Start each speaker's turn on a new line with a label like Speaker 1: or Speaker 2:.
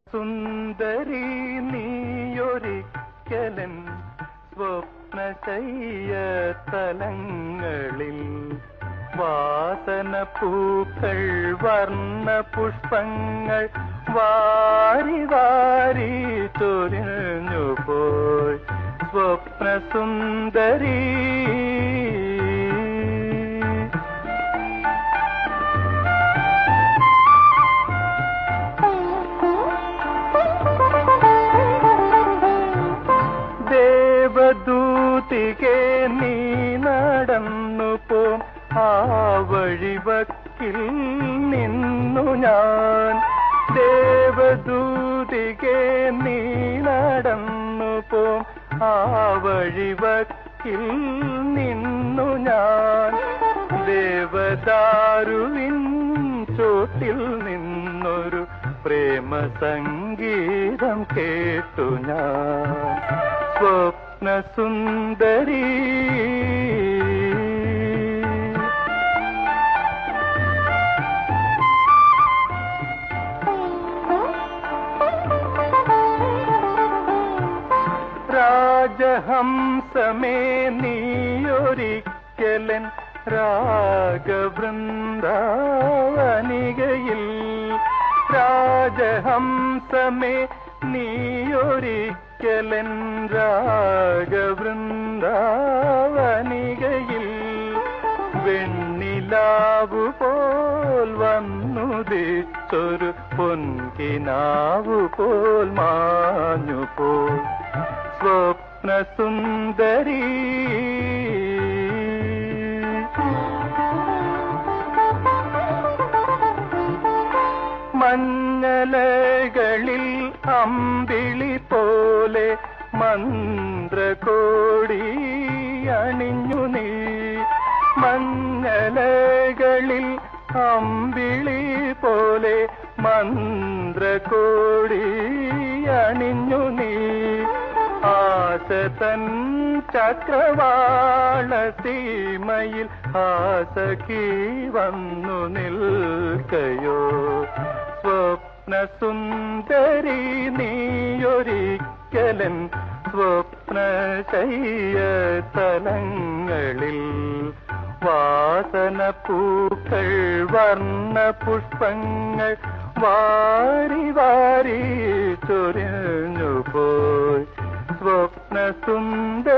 Speaker 1: സുന്ദരി നീയൊരിക്കലൻ സ്വപ്നശയ്യ തലങ്ങളിൽ വാസന പൂക്കൾ വർണ്ണ പുഷ്പങ്ങൾ വാരി വാരി ചൊരിഞ്ഞു പോയി സ്വപ്നസുന്ദരി. ദേവദൂതികെ നീ നടന്നു പോം ആ വഴിവക്കിൽ നിന്നു ഞാൻ. ദേവദൂതികെ നീ നടന്നു പോം ആ വഴിവക്കിൽ നിന്നു ഞാൻ. ദേവദാരുവിൻ ചോട്ടിൽ നിന്നൊരു പ്രേമ സംഗീതം കേട്ടു ഞാൻ സ്വപ്നസുന്ദരി. രാജഹംസമേ നീയൊരിക്കലൻ രാഗവൃന്ദാവനികയിൽ. രാജഹംസമേ നീയൊരിക്കലൻ രാഗവൃന്ദാവനികയിൽ. വെണ്ണിലാവു പോൽ വന്നുദിച്ചൊരു പൊൻകിനാവു പോൽ മാഞ്ഞു പോൽ സ്വപ്നസുന്ദരി. മഞ്ഞലകളിൽ അമ്പിളി പോലെ മന്ത്രകോടി അണിഞ്ഞു നീ. മഞ്ഞലകളിൽ അമ്പിളി പോലെ മന്ത്രകോടി അണിഞ്ഞു നീ. ആശ തൻ ചക്രവാള സീമയിൽ ആസഖി വന്നു നിൽക്കയോ സ്വപ്നസുന്ദരി നീയൊരിക്കലൻ സ്വപ്നശയ്യ തലങ്ങളിൽ. വാസന പൂക്കൾ വർണ്ണ പുഷ്പങ്ങൾ വാരി വാരി ചൊരിഞ്ഞു പോയി സ്വപ്നസുന്ദരി.